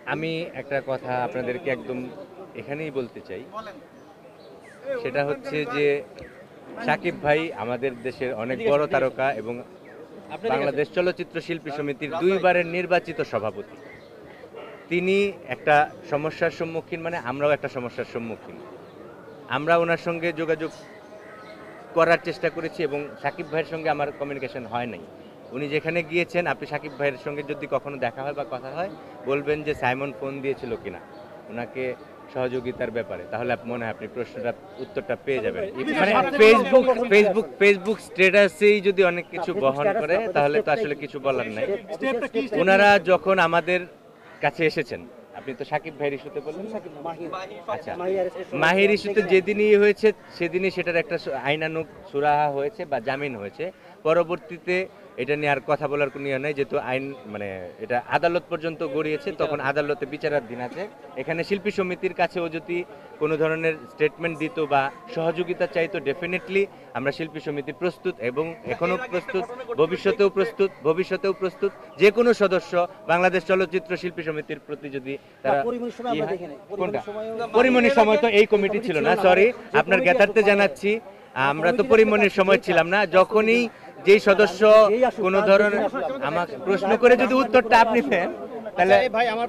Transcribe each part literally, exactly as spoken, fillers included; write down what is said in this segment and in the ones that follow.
আমি একটা কথা আপনাদেরকে একদম এখানেই বলতে চাই, সেটা হচ্ছে যে সাকিব ভাই আমাদের দেশের অনেক বড় তারকা এবং বাংলাদেশ চলচ্চিত্র শিল্পী সমিতির দুইবারের নির্বাচিত সভাপতি। তিনি একটা সমস্যার সম্মুখীন, মানে আমরাও একটা সমস্যার সম্মুখীন। আমরা ওনার সঙ্গে যোগাযোগ করার চেষ্টা করেছি এবং সাকিব ভাইয়ের সঙ্গে আমার কমিউনিকেশন হয় নাই। উনি যেখানে গিয়েছেন, আপনি সাকিব ভাইয়ের সঙ্গে যদি কখনো দেখা হয় বা কথা হয়, বলবেন যে সাইমন ফোন দিয়েছিল কিনা ওনাকে সহযোগিতার ব্যাপারে, তাহলে মনে হয় আপনি প্রশ্নটা উত্তরটা পেয়ে যাবেন। মানে ফেসবুক ফেসবুক ফেসবুক স্ট্যাটাসেই যদি অনেক কিছু বহন করে তাহলে তো আসলে কিছু বলার নাই। ওনারা যখন আমাদের কাছে এসেছেন, আপনি তো সাকিব ভাইয়ের ইস্যুতে বললেন, আচ্ছা মাহির ইস্যুতে যেদিনই হয়েছে সেদিনই সেটার একটা আইনানুগ সুরাহা হয়েছে বা জামিন হয়েছে। পরবর্তীতে এটা নিয়ে আর কথা বলার কোনো ইয়ে নাই, যেহেতু আইন মানে এটা আদালত পর্যন্ত গড়িয়েছে, তখন আদালতে বিচারাধীন আছে। এখানে শিল্পী সমিতির কাছেও যদি কোনো ধরনের স্টেটমেন্ট দিত বা সহযোগিতা চাইতো, ডেফিনেটলি আমরা শিল্পী সমিতি প্রস্তুত এবং এখনও প্রস্তুত, ভবিষ্যতেও প্রস্তুত ভবিষ্যতেও প্রস্তুত যে কোনো সদস্য বাংলাদেশ চলচ্চিত্র শিল্পী সমিতির প্রতি যদি তারা কোনটা পরিমণির সময় তো এই কমিটি ছিল না, সরি আপনার জ্ঞাতার্থে জানাচ্ছি, আমরা তো পরিমণির সময় ছিলাম না। যখনই যেই সদস্য কোনো ধরনের আমাকে প্রশ্ন করে যদি উত্তরটা আপনি দেন তাহলে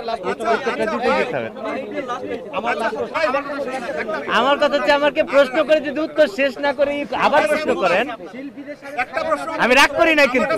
আমার কথা হচ্ছে আমাকে প্রশ্ন করে যদি উত্তর শেষ না করে আবার প্রশ্ন করেন, আমি রাগ করি না। কিন্তু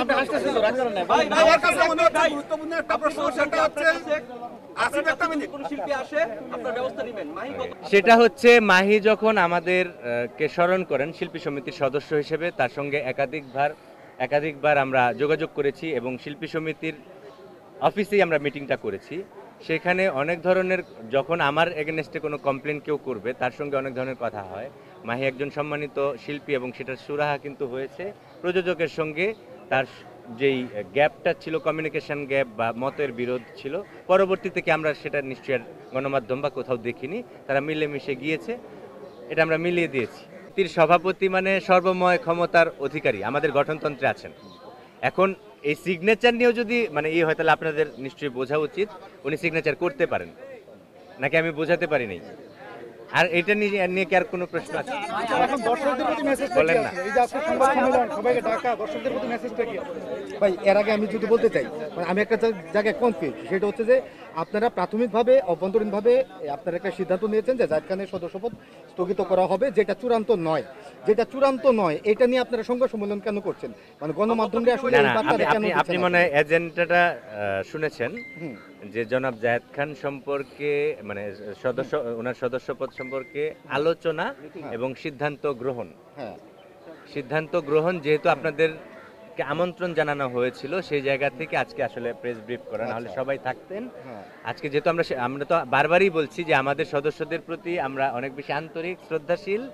সেটা হচ্ছে মাহি যখন আমাদের কে স্মরণ করেন শিল্পী সমিতির সদস্য হিসেবে, তার সঙ্গে একাধিকবার একাধিকবার আমরা যোগাযোগ করেছি এবং শিল্পী সমিতির অফিসেই আমরা মিটিংটা করেছি। সেখানে অনেক ধরনের, যখন আমার এগেনস্টে কোনো কমপ্লেন কেউ করবে তার সঙ্গে অনেক ধরনের কথা হয়। মাহি একজন সম্মানিত শিল্পী এবং সেটার সুরাহা কিন্তু হয়েছে প্রযোজকের সঙ্গে। তার যেই গ্যাপটা ছিল, কমিউনিকেশন গ্যাপ বা মতের বিরোধ ছিল, পরবর্তী থেকে আমরা সেটা নিশ্চয়ই গণমাধ্যম বা কোথাও দেখিনি, তারা মিলেমিশে গিয়েছে, এটা আমরা মিলিয়ে দিয়েছি। তীর সভাপতি মানে সর্বময় ক্ষমতার অধিকারী আমাদের গঠনতন্ত্রে আছেন। এখন এই সিগনেচার নিয়েও যদি মানে ইয়ে হয় তাহলে আপনাদের নিশ্চয়ই বোঝা উচিত উনি সিগনেচার করতে পারেন নাকি আমি বোঝাতে পারি নাই। আর এটা নিয়ে নিয়ে কি আর কোনো প্রশ্ন আছে? এখন দর্শকদের প্রতি মেসেজটা বলেন না। এই যে আজকে সংবাদ সম্মেলন সবাইকে ডাকা, দর্শকদের প্রতি মেসেজটা কি? ভাই এর আগে আমি যদি বলতে চাই, মানে আমি একটা জায়গায় কনফিউজ, সেটা হচ্ছে যে আপনারা প্রাথমিকভাবে অভ্যন্তরীণভাবে আপনারা একটা সিদ্ধান্ত নিয়েছেন যে জায়েদ খানের সদস্যপদ স্থগিত করা হবে, যেটা চূড়ান্ত নয়। যেটা চূড়ান্ত নয় এটা নিয়ে আপনারা সংবাদ সম্মেলন কেন করছেন? মানে গণমাধ্যমে আসলে এই বার্তাটা কেন দিচ্ছেন? আপনি মনে হয় এজেন্ডাটা শুনেছেন যে জনাব জায়েদ খান সম্পর্কে মানে সদস্য ওনার সদস্যপদ সম্পর্কে আলোচনা এবং সিদ্ধান্ত গ্রহণ। হ্যাঁ, সিদ্ধান্ত গ্রহণ যেহেতু আপনাদের আমন্ত্রণ জানানো হয়েছিল, সেই জায়গা থেকে আজকে আসলে প্রেস ব্রিফ করা, নাহলে সবাই থাকতেন। আজকে যেহেতু আমরা আমরা তো বারবারই বলছি যে আমাদের সদস্যদের প্রতি আমরা অনেক বেশি আন্তরিক শ্রদ্ধাশীল,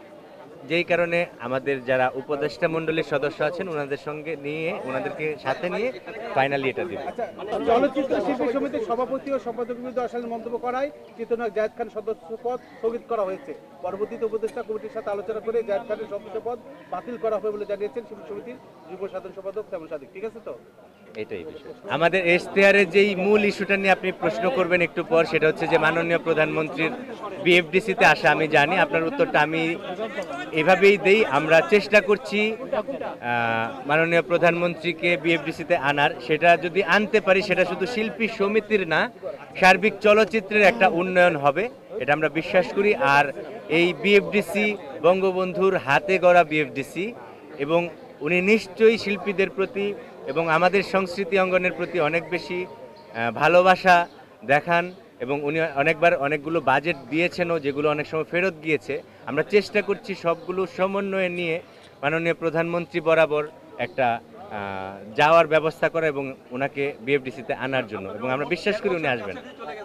যেই কারণে আমাদের যারা উপদেষ্টা মণ্ডলীর সদস্য আছেন ওনাদের সঙ্গে নিয়ে ওনাদেরকে সাথে নিয়ে ফাইনালি এটা দিব। চলচ্চিত্র শিল্পী সমিতির সভাপতি ও সম্পাদক বিরুদ্ধে অশালীন মন্তব্য করায় চিত্রনায়ক জায়েদ খান সদস্যপদ স্থগিত করা হয়েছে। পরবর্তীতে উপদেষ্টা কমিটির সাথে আলোচনা করে জায়েদ খানের সদস্যপদ বাতিল করা হবে বলে জানিয়েছেন শিল্পী সমিতির যুব সাধারণ সম্পাদক তেমন সাদিক। ঠিক আছে তো? এটাই বিষয়। আমাদের এশতেহারের যেই মূল ইস্যুটা নিয়ে আপনি প্রশ্ন করবেন একটু পর, সেটা হচ্ছে যে মাননীয় প্রধানমন্ত্রীর বিএফডিসিতে আসা। আমি জানি আপনার উত্তরটা আমি এভাবেই দেই। আমরা চেষ্টা করছি মাননীয় প্রধানমন্ত্রীকে বিএফডিসিতে আনার। সেটা যদি আনতে পারি সেটা শুধু শিল্পী সমিতির না, সার্বিক চলচ্চিত্রের একটা উন্নয়ন হবে, এটা আমরা বিশ্বাস করি। আর এই বিএফডিসি বঙ্গবন্ধুর হাতে গড়া বিএফডিসি এবং উনি নিশ্চয়ই শিল্পীদের প্রতি এবং আমাদের সংস্কৃতি অঙ্গনের প্রতি অনেক বেশি ভালোবাসা দেখান এবং উনি অনেকবার অনেকগুলো বাজেট দিয়েছেনও, যেগুলো অনেক সময় ফেরত গিয়েছে। আমরা চেষ্টা করছি সবগুলো সমন্বয়ে নিয়ে মাননীয় প্রধানমন্ত্রী বরাবর একটা যাওয়ার ব্যবস্থা করা এবং ওনাকে বিএফডিসিতে আনার জন্য, এবং আমরা বিশ্বাস করি উনি আসবেন।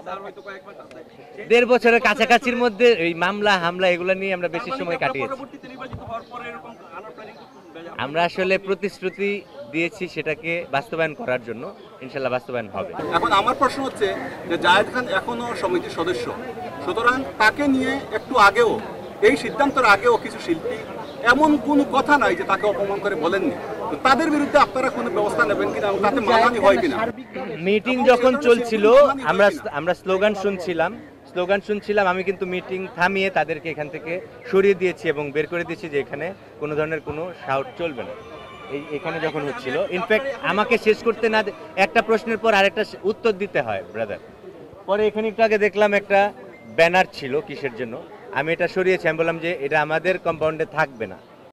দেড় বছরের কাছাকাছির মধ্যে এই মামলা হামলা এগুলো নিয়ে আমরা বেশি সময় কাটিয়েছি। আমরা আসলে প্রতিশ্রুতি দিয়েছি সেটাকে বাস্তবায়ন করার জন্য, ইনশাল্লাহ বাস্তবায়ন হবে। এখন আমার প্রশ্ন হচ্ছে যে জায়েদ খান এখনো সমিতির সদস্য, সুতরাং তাকে নিয়ে একটু আগেও এই সিদ্ধান্তের আগেও কিছু শিল্পী এমন কোনো কথা নাই যে তাকে অপমান করে বলেননি। তো তাদের বিরুদ্ধে আপনারা কোনো ব্যবস্থা নেবেন কিনা এবং তাতে মানহানি হয় কিনা? মিটিং যখন চলছিল আমরা আমরা স্লোগান শুনছিলাম স্লোগান শুনছিলাম আমি কিন্তু মিটিং থামিয়ে তাদেরকে এখান থেকে সরিয়ে দিয়েছি এবং বের করে দিয়েছি যে এখানে কোনো ধরনের কোনো শাউট চলবে না। এই এখানে যখন হচ্ছিল ইনফ্যাক্ট আমাকে শেষ করতে না দে- একটা প্রশ্নের পর আরেকটা উত্তর দিতে হয় ব্রাদার। পরে এখানে একটু আগে দেখলাম একটা ব্যানার ছিল কিসের জন্য, আমি এটা সরিয়েছি, আমি বললাম যে এটা আমাদের কম্পাউন্ডে থাকবে না।